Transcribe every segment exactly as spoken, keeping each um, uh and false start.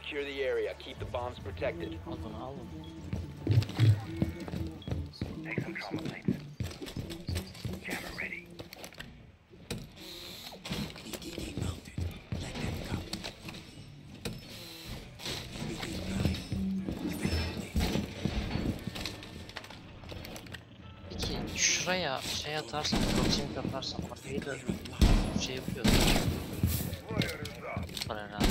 secure the area. Keep the bombs protected. Al bunu al bunu. Take some trauma plates. Camera ready. Peki şuraya şey atarsan, proximity atarsan orayı da şey yapıyor. Var herhalde.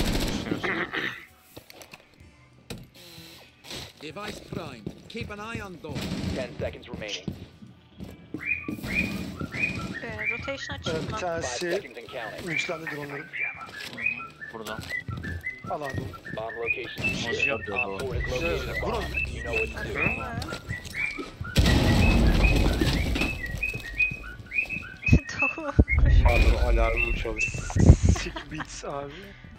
Device primed. Keep an eye on door. Ten seconds remaining. Ee, rotation Ee, açayım bir ben. Five tanesi seconds and counting. üçlendi dronların. Burada. Al abi onu. Bomb location Nasıl secure. yapıyor Op bu? four has located a Vur bomb. onu. You know what to do. Ha. Tamam. Koş. Pardon, alarmım çalışıyor. Sick beats abi.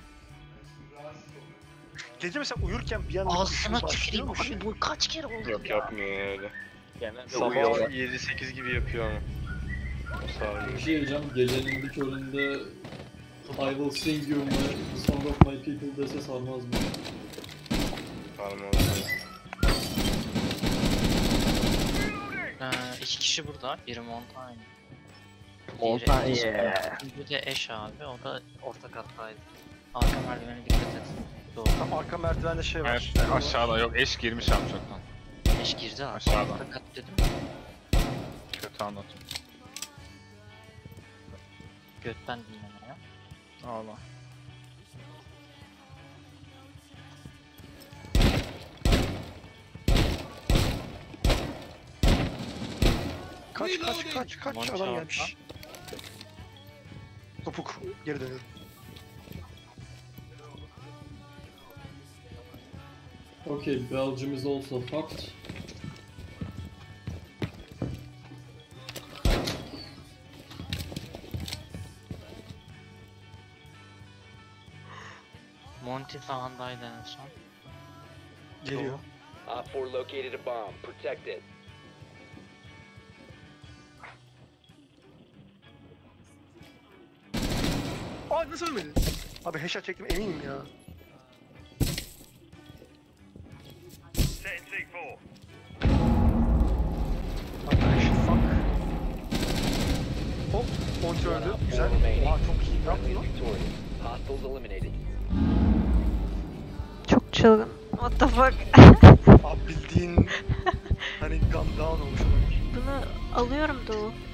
Gece mesela uyurken bir anda Ağzına ışığı tüküreyim başlıyormuş. abi, bu kaç kere oldu Yok, ya? yapmıyor öyle. Genelde uyuyor. Sabah yedi sekiz gibi yapıyor ama. Sağ Bir olun. şey diyeceğim, gecenin bir köründe I will sing you my, the song of my people dese sarmaz mı? Parmağı. Ee, iki kişi burada, biri Montaigne. Montaigne. Diğeri- Biri de Eş abi, o da orta kattaydı. Arka merdivene dikkat et. Doğru. Tam arka merdivende şey var. Evet, aşağıda yok, eş girmiş abi çoktan. Eş girdi abi, Aşağıda. orta kat dedim. Kötü anlatım. Götten dinleme ya. Allah. Kaç kaç kaç kaç Monty adam abi. gelmiş. Topuk geri dönüyorum. Okay, Belgium is also fucked. Monty falandaydı en son. Geliyor. Op four located a bomb. Protect it. Aa nasıl ölmedi? Abi headshot çektim eminim ya. Abi headshot fuck. Hop, Monty One öldü. op four Güzel. remaining. Aa çok iyi. Ne yaptın Friendly lan? victorious. Hostiles eliminated. Çok çılgın. What the fuck? Abi bildiğin hani gun down olmuş olabilir. Bunu alıyorum da o.